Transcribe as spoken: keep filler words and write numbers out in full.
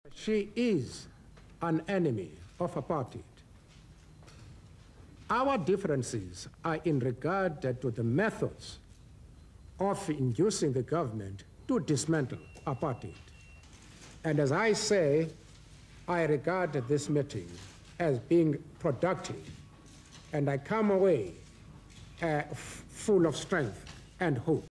She is an enemy of apartheid. Our differences are in regard to the methods of inducing the government to dismantle apartheid. And as I say, I regard this meeting as being productive, and I come away uh, full of strength and hope.